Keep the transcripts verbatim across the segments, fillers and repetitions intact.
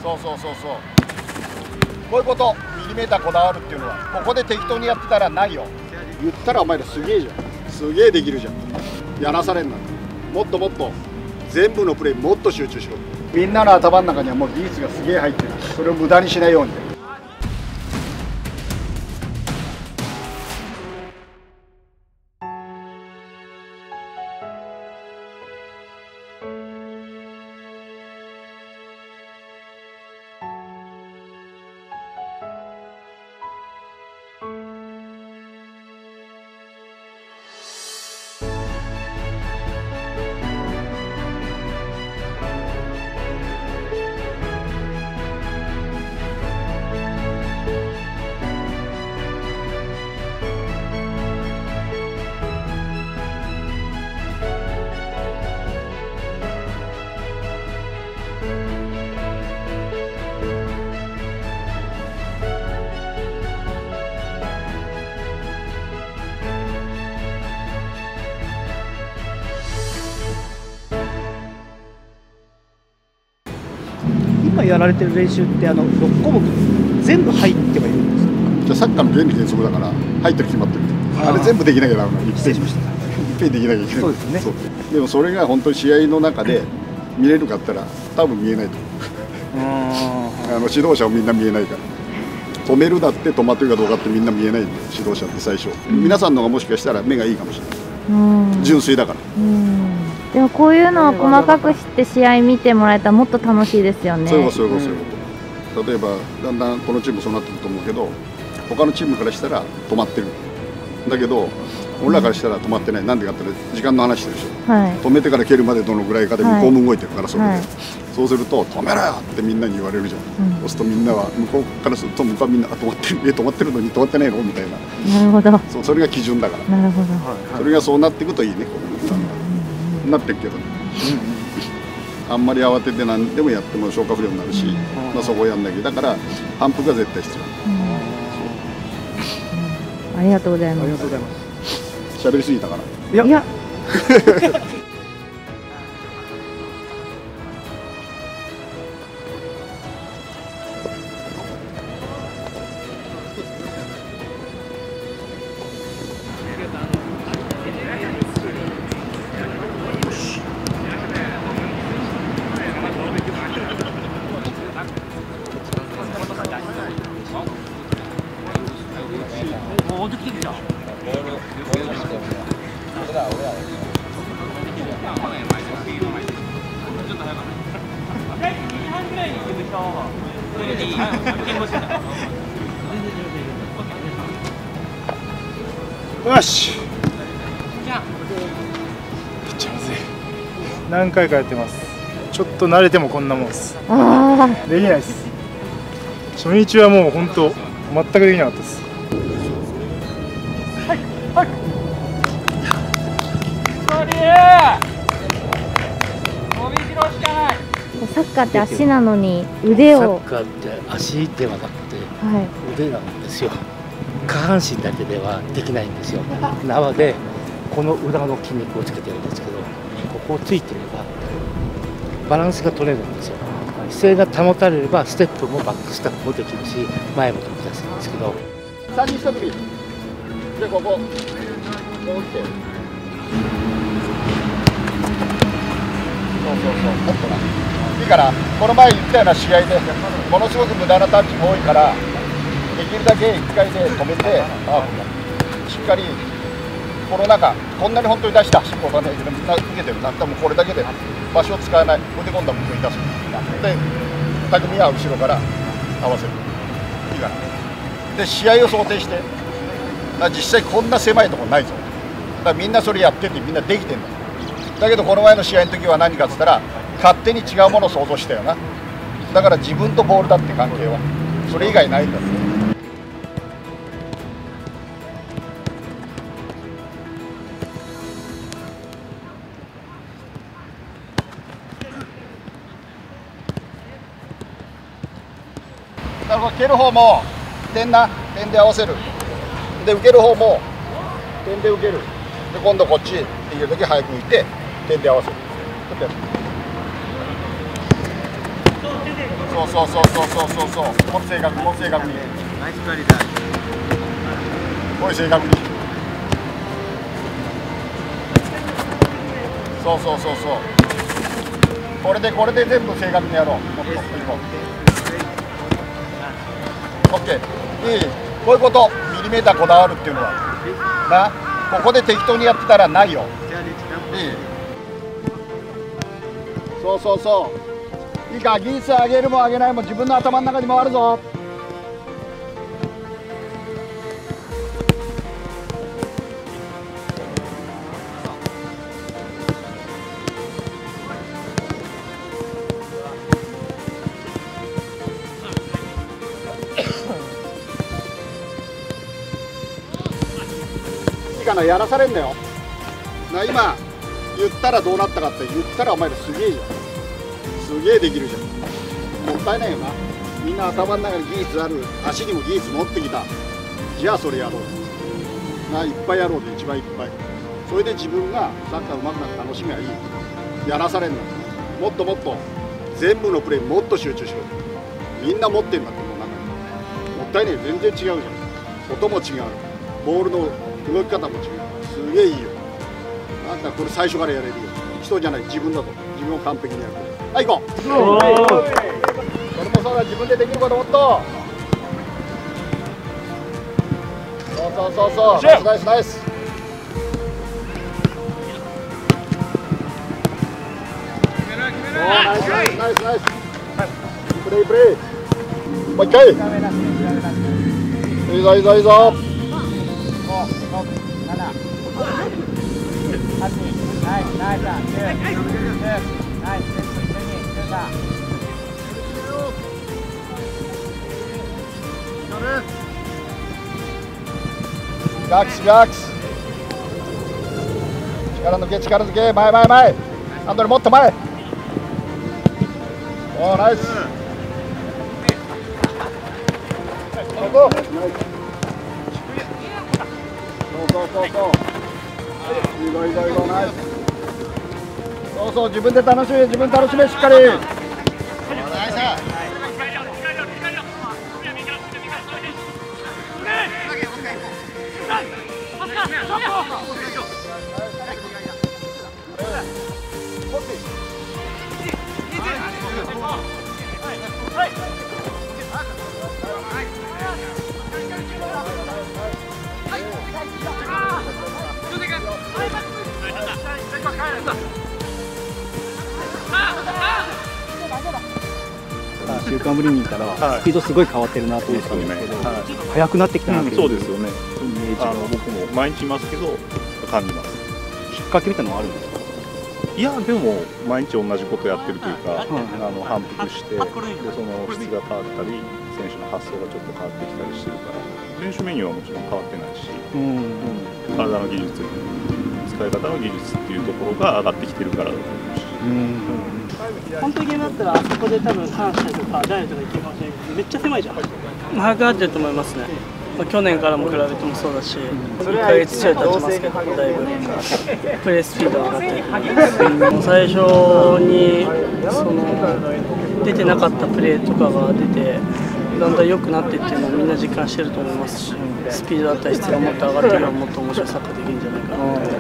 そうそうそうそう、こういうことミリメーターこだわるっていうのは、ここで適当にやってたらないよ。言ったらお前らすげえじゃん、すげえできるじゃん。やらされんな、もっともっと全部のプレーもっと集中しろ。みんなの頭の中にはもう技術がすげえ入ってる、それを無駄にしないように。 今やられてる練習ってあのろっこもく全部入ってはいるんですか？ じゃあサッカーの原理原則だから入ってる決まってる。あれ全部できなきゃダメなの。 失礼しました。 いっぺんできなきゃいけない。 そうですね。 そうでもそれが本当に試合の中で見れるかって言ったら多分見えないと思う。あの指導者もみんな見えないから、止めるだって止まってるかどうかってみんな見えないんで、指導者って最初、うん、皆さんのがもしかしたら目がいいかもしれない、うん、純粋だから、うん、 でもこういうのを細かくして試合見てもらえたらもっと楽しいですよね。 そういうことそういうことそういうこと、例えばだんだんこのチームそうなってると思うけど、他のチームからしたら止まってるだけど俺らからしたら止まってない、なんでかって時間の話してるでしょ、はい、止めてから蹴るまでどのぐらいかで向こうも動いてるから、それで、はい、そうすると止めろよってみんなに言われるじゃん、うん、そうするとみんなは向こうからすると向こうはみんな止まってる、え止まってるのに止まってないのみたいな。 なるほど。 そう、それが基準だから。 なるほど。 それがそうなっていくといいね、こうなってるけど、ね、うん、あんまり慌てて何でもやっても消化不良になるし、うん、まあそこをやんなきゃ、だから反復が絶対必要、 うん、ありがとうございます。 ありがとうございます。 喋りすぎたから。 いや。いやもうできてきた。 よし。めっちゃむずい。何回かやってます。ちょっと慣れてもこんなもんです。できないです。初日はもう本当全くできなかったです。はいはい。 サッカーって足なのに腕を。 サッカーって足ではなくて腕なんですよ。下半身だけではできないんですよ。なのでこの裏の筋肉をつけてるんですけど、ここをついてればバランスが取れるんですよ。姿勢が保たれればステップもバックステップもできるし、前も飛び出すんですけど。 さんにんひと組でこここう来てそうそうそう、もっとないいから、この前言ったような試合でものすごく無駄なタッチも多いから、できるだけいっかいで止めて、あしっかりこの中、こんなに本当に出して走ることはないけど、みんな受けてるな、多分これだけで場所を使わない、これで今度は向こうに出すで、匠は後ろから合わせる、いいかな。で、試合を想定して、実際こんな狭いところないぞ、だからみんなそれやってて、みんなできてんだ。だけどこの前の試合の時は何かっつったら、勝手に違うものを想像したよな。だから自分とボールだって関係はそれ以外ないんだって。だから蹴る方も点な点で合わせる。で受ける方も点で受ける。で今度こっちできるだけ早く浮いて点で合わせる。ちょっとやって。 そうそうそうそうそうそうそう、もっと正確もっと正確に、もう正確に、そうそうそうそう、これでこれで全部正確にやろう。もっといこう。オッケー、いい、こういうこと、ミリメーターこだわるっていうのはな、ここで適当にやってたらないよ。いい、そうそうそう、いいか、技術上げるも上げないも自分の頭の中に回るぞ。いいかな、やらされんだよな。今言ったらどうなったかって言ったらお前らすげえじゃん、すげえできるじゃん。もったいないよな。みんな頭の中に技術ある、足にも技術持ってきた。じゃあそれやろうな、いっぱいやろうで、一番いっぱい。それで自分がサッカー上手くなって楽しみはいい。やらされんのもっともっと全部のプレーにもっと集中しろ。みんな持ってんだって、もうなんかもったいないよ、全然違うじゃん。音も違う、ボールの動き方も違う、すげえいいよ。なんだこれ最初からやれるよ。人じゃない、自分だと。自分を完璧にやる。はい、行こう。それもそうだ、自分でできることもっと。そうそうそうそう、ナイスナイスナイス。おー、ナイスナイスナイスナイス。プレイプレイ。もう一回。いいぞいいぞいいぞ。リラックスリラックス、力抜け力抜け、前前前、アンドレもっと前。おー、ナイス。そうそうそうそう、いいぞいいぞいいぞ、ナイス。そうそう、自分で楽しめ、自分楽しめ、しっかり。ナイス。 週刊ぶりに見たらスピードすごい変わってるなと思ったんですけど、速くなってきたなっていう、 そうですよね。 イメージが。 あの僕も毎日いますけど感じます。 きっかけみたいなのはあるんですか？ いやでも毎日同じことやってるというか、あの反復してでその質が変わったり選手の発想がちょっと変わってきたりしてるから練習メニューはもちろん変わってないし、うん、体の技術使い方の技術っていうところが上がってきてるからだと思うし、うん、 本当にゲームだったらあそこで多分ターンしたりとかジャイアントがいってるかもしれないけどめっちゃ狭いじゃん。速くなってると思いますね。まあ、去年からも比べてもそうだし、いっかげつちょい経ちますけど、だいぶプレースピードが上がってる。もう最初にその出てなかったプレーとかが出て、だんだん良くなっていっていうのをみんな実感してると思いますし、スピードだったり質がもっと上がっていればもっと面白いサッカーできるんじゃないかなと思います。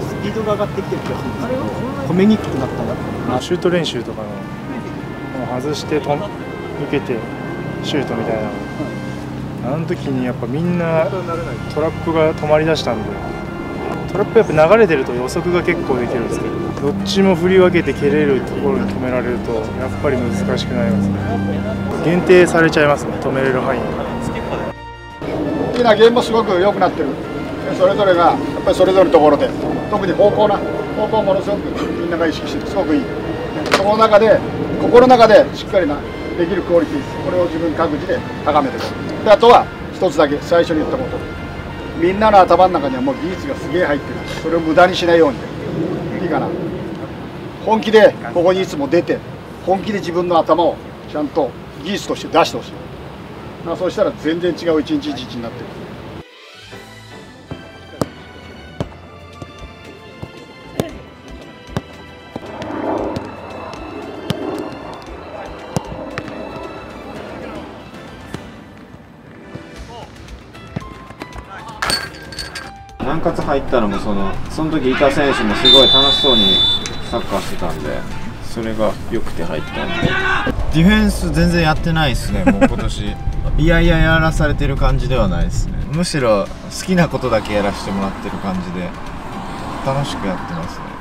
スピードが上がってきてる気がするんですけど、止めにくくなったな。 シュート練習とかのもう外してと受けてシュートみたいな、あの時にやっぱみんなトラップが止まりだしたんで、トラップやっぱ流れてると予測が結構できるんですけど、どっちも振り分けて蹴れるところに止められるとやっぱり難しくなりますね。限定されちゃいますね、止めれる範囲が。 大きなゲームもすごく良くなってる。それぞれがやっぱりそれぞれのところで、特に方向な方向をものすごくみんなが意識してすごくいい。その中で心の中でしっかりなできるクオリティ、これを自分各自で高めていく。であとは一つだけ最初に言ったこと、みんなの頭の中にはもう技術がすげえ入ってる。それを無駄にしないようにいいかな。本気でここにいつも出て、本気で自分の頭をちゃんと技術として出してほしい。 まあ、そうしたら全然違う一日一日になってる。 南葛入ったのもそのその時いた選手もすごい楽しそうにサッカーしてたんで、それが良くて入ったんで。ディフェンス全然やってないですね、もう今年いやいややらされてる感じではないですね。むしろ好きなことだけやらせてもらってる感じで楽しくやってますね。